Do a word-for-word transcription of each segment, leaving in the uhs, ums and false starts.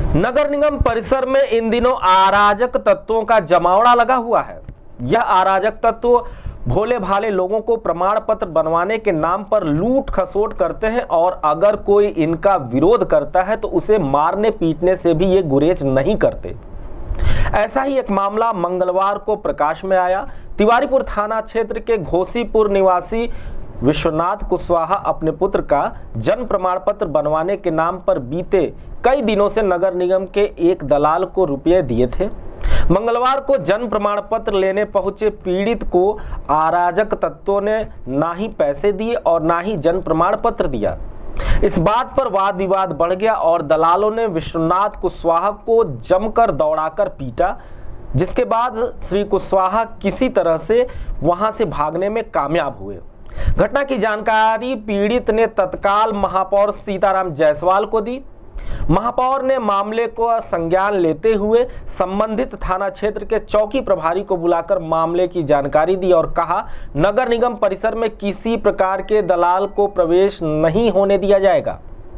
नगर निगम परिसर में इन दिनों अराजक तत्वों का जमावड़ा लगा हुआ है। यह अराजक तत्व भोले भाले लोगों को प्रमाण पत्र बनवाने के नाम पर लूट खसोट करते हैं और अगर कोई इनका विरोध करता है तो उसे मारने पीटने से भी ये गुरेज नहीं करते। ऐसा ही एक मामला मंगलवार को प्रकाश में आया। तिवारीपुर थाना क्षेत्र के घोसीपुर निवासी विश्वनाथ कुशवाहा अपने पुत्र का जन्म प्रमाण पत्र बनवाने के नाम पर बीते कई दिनों से नगर निगम के एक दलाल को रुपए दिए थे। मंगलवार को जन्म प्रमाण पत्र लेने पहुंचे पीड़ित को अराजक तत्वों ने ना ही पैसे दिए और ना ही जन्म प्रमाण पत्र दिया। इस बात पर वाद विवाद बढ़ गया और दलालों ने विश्वनाथ कुशवाहा को जमकर दौड़ाकर पीटा, जिसके बाद श्री कुशवाहा किसी तरह से वहां से भागने में कामयाब हुए। घटना की जानकारी पीड़ित ने तत्काल महापौर सीताराम जायसवाल को दी। महापौर ने मामले को संज्ञान लेते हुए संबंधित थाना क्षेत्र के चौकी प्रभारी को बुलाकर मामले की जानकारी दी और कहा, नगर निगम परिसर में किसी प्रकार के दलाल को प्रवेश नहीं होने दिया जाएगा।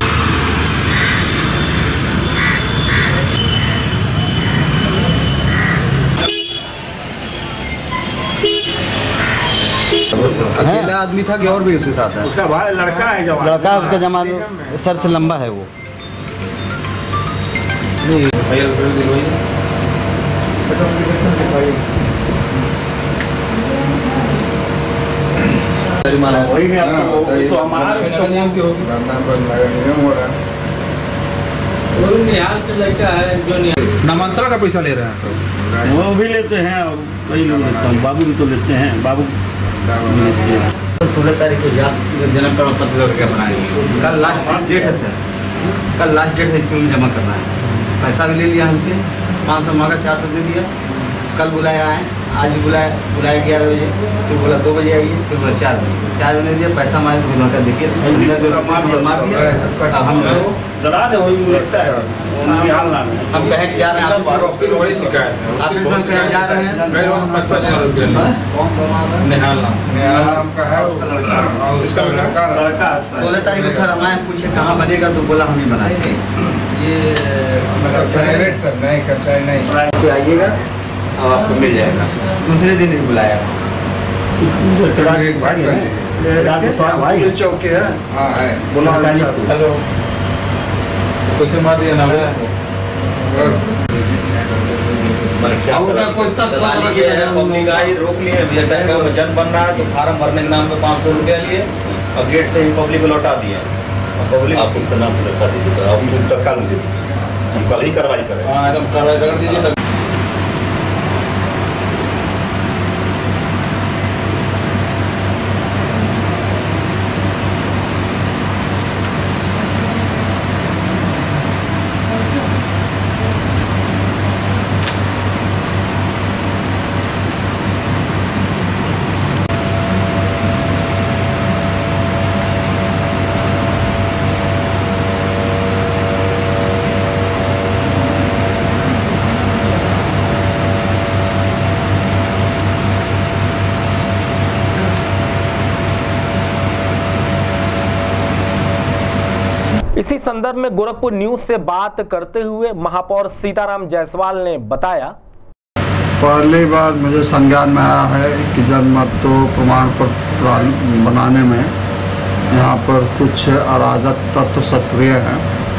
अकेला आदमी था कि और भी उसके साथ है? उसका भाई लड़का है, जवान लड़का है, उसका जवान सर से लंबा है वो। वही में आपको तो हमारे नियम की होगी। नामांतरण का पैसा ले रहे हैं सर? वो भी लेते हैं और कई लोग लेते हैं, बाबू भी तो लेते हैं। बाबू सोलह तारीख को जन्म प्रमाण पत्र करके बनाएंगे। कल लास्ट डेट है सर, कल लास्ट डेट है, इसमें जमा करना है। पैसा भी ले लिया हमसे, पाँच सौ मांगा, चार सौ दे दिया। कल बुलाया है, आज बुलाया बुलाया ग्यारह बजे, फिर बोला दो बजे आइए, फिर बोला चार बजे चार बजे दिया। पैसा हमारे दोनों का देखिए मार दिया। हम दलाल है, वही लगता है। हम कहे कि जा रहे हैं ऑफिस में, बड़ी शिकायत है ऑफिस में कहे जा रहे हैं। सोलह तारीख को सर हमारे पूछे कहाँ बनेगा तो बोला हम ही बनाएंगे। ये प्राइवेट सर नहीं, कर्मचारी नहीं। आइएगा और आपको मिल जाएगा। दूसरे दिन ही बुलाया। चौकी है, हाँ है। हेलो, कैसे मार दिया ना? रोक लिए, जन बन रहा है तो फार्म भरने के नाम पे पाँच सौ रुपया लिए और गेट से ही पब्लिक को लौटा दिए। पब्लिक आप उसका नाम से लौटा दीजिए, तो आप तत्काल हम कल ही कार्रवाई करें। हाँ, एकदम कार्रवाई कर दीजिए। इसी संदर्भ में गोरखपुर न्यूज से बात करते हुए महापौर सीताराम जायसवाल ने बताया, पहली बार मुझे संज्ञान में आया है कि जन्म तो प्रमाण पत्र बनाने में यहाँ पर कुछ अराजक तत्व सक्रिय हैं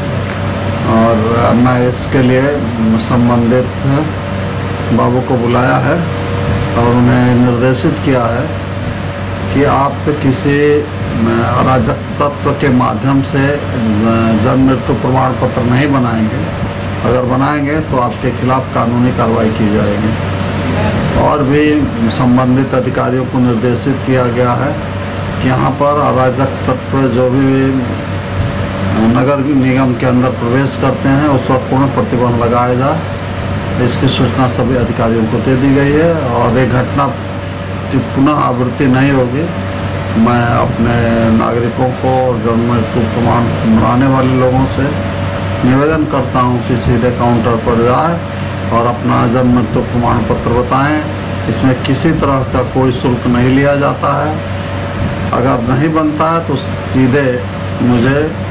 और मैं इसके लिए संबंधित बाबू को बुलाया है और उन्हें निर्देशित किया है कि आप किसी अराजक तत्व के माध्यम से जन्म मृत्यु प्रमाण पत्र नहीं बनाएंगे। अगर बनाएंगे तो आपके खिलाफ कानूनी कार्रवाई की जाएगी। और भी संबंधित अधिकारियों को निर्देशित किया गया है कि यहाँ पर अराजक तत्व जो भी नगर निगम के अंदर प्रवेश करते हैं उस पर पूर्ण प्रतिबंध लगाया जाए। इसकी सूचना सभी अधिकारियों को दे दी गई है और ये घटना की पुनः आवृत्ति नहीं होगी। मैं अपने नागरिकों को जन्म मृत्यु प्रमाण बनाने वाले लोगों से निवेदन करता हूं कि सीधे काउंटर पर जाएं और अपना जन्म मृत्यु प्रमाण पत्र बताएं। इसमें किसी तरह का कोई शुल्क नहीं लिया जाता है। अगर नहीं बनता है तो सीधे मुझे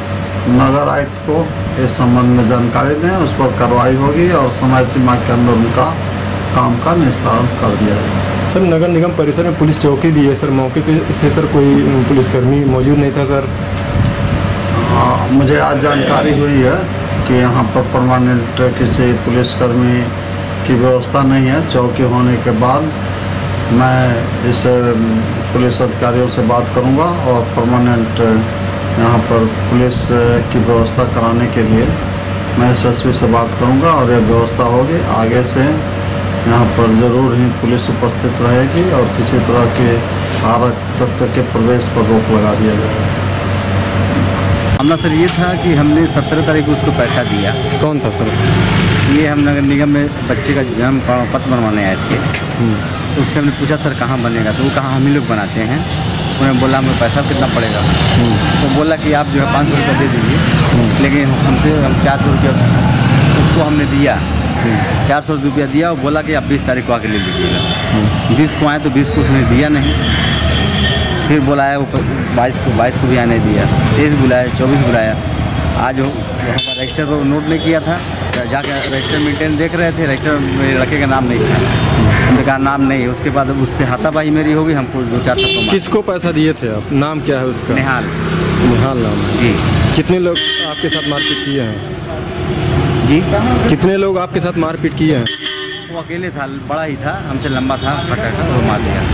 नगर आयुक्त को इस संबंध में जानकारी दें, उस पर कार्रवाई होगी और समय सीमा के अंदर उनका काम का निस्तारण कर दिया जाएगा। सर, नगर निगम परिसर में पुलिस चौकी भी है सर, मौके पे से सर कोई पुलिसकर्मी मौजूद नहीं था सर? आ, मुझे आज जानकारी हुई है कि यहाँ पर परमानेंट किसी पुलिसकर्मी की व्यवस्था नहीं है। चौकी होने के बाद मैं इस पुलिस अधिकारियों से बात करूँगा और परमानेंट यहाँ पर पुलिस की व्यवस्था कराने के लिए मैं एस एस पी से बात करूँगा और यह व्यवस्था होगी। आगे से यहाँ पर ज़रूर ही पुलिस उपस्थित रहेगी और किसी तरह के अराजक तत्व के प्रवेश पर रोक लगा दिया जाएगा। मामला सर ये था कि हमने सत्रह तारीख को उसको पैसा दिया। कौन था सर? ये हम नगर निगम में बच्चे का जन्म प्रमाण पत्र बनवाने आए थे, तो उससे हमने पूछा सर कहाँ बनेगा, तो वो कहा हम ही लोग बनाते हैं। उन्होंने बोला हमें पैसा कितना पड़ेगा, तो बोला कि आप जो है पाँच सौ रुपया दे दीजिए, लेकिन हमसे हम चार सौ रुपया उसको हमने दिया, चार सौ रुपया दिया और बोला कि आप बीस तारीख को आके ले लीजिएगा। बीस को आए तो बीस को उसने दिया नहीं, फिर बुलाया वो बाईस को बाईस को भी आने दिया, तेईस बुलाया, चौबीस बुलाया। आज वो वहाँ पर रजिस्टर पर नोट नहीं किया था, जाके रजिस्टर मेंटेन देख रहे थे, रजिस्टर मेरे लड़के का नाम नहीं था, हमने कहा नाम नहीं। उसके बाद उससे हाथापाई मेरी होगी, हमको दो चार थप्पड़। किसको पैसा दिए थे आप? नाम क्या है उसका? निहाल। निहाल नाम है जी। कितने लोग आपके साथ मारपीट किए हैं जी कितने लोग आपके साथ मारपीट किए हैं? वो अकेले था, बड़ा ही था, हमसे लंबा था, फटा था, वो मार दिया।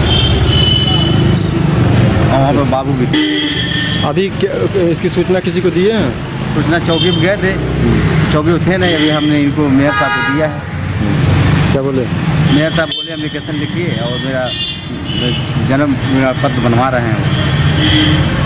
और वहाँ पर बाबू भी थे। अभी क्या इसकी सूचना किसी को दिए हैं? सूचना चौकी पे गए थे, चौकी पे थे नहीं, अभी हमने इनको मेयर साहब को दिया है। क्या बोले? मेयर साहब बोले एप्लीकेशन लिखिए और मेरा जन्म मेरा पत्र बनवा रहे हैं वो।